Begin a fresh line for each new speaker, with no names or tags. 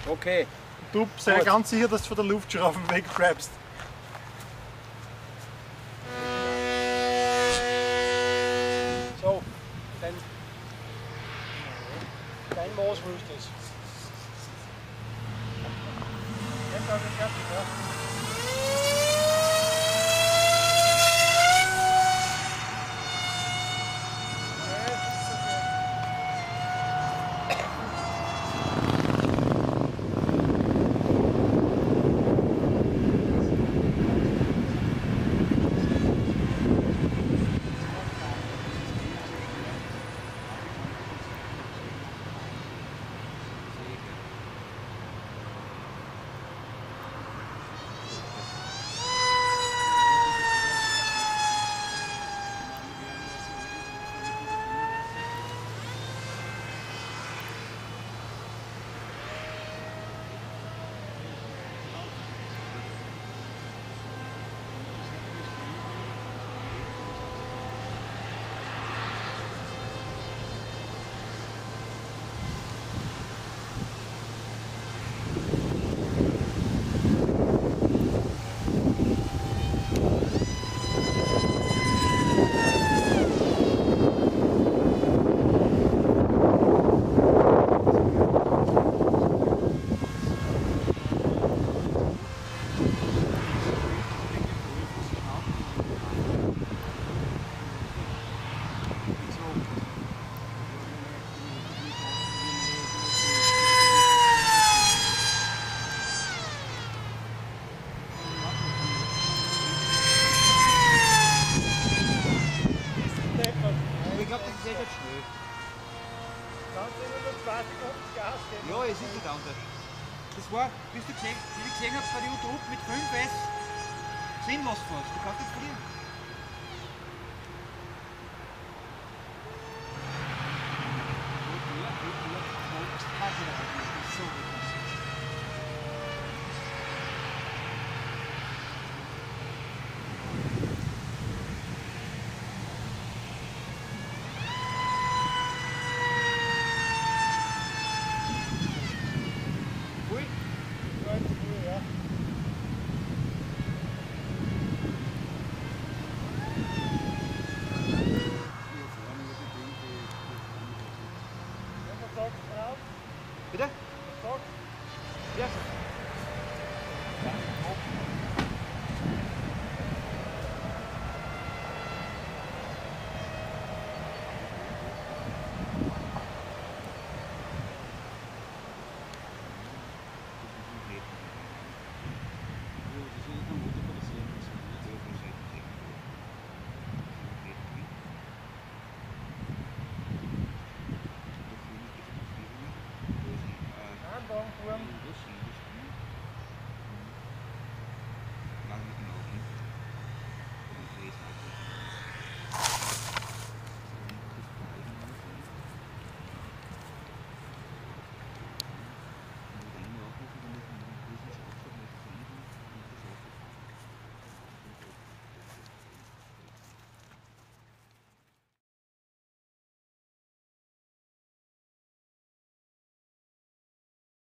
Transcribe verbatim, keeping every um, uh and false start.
Okay.
Du sei ganz sicher, dass du von der Luftschraube wegbleibst.
So, dein, dein Maß willst du es. Jetzt habe ich fertig, ja.
Ich glaube, das ist echt schnell.
Kannst du immer nur zwei Sekunden Gas geben?
Ja, es ist nicht anders. Das war, bis du gesehen, wie ich gesehen habe, bei YouTube mit fünf S sinnlos fast. Du kannst das verlieren. Bitte? Ja.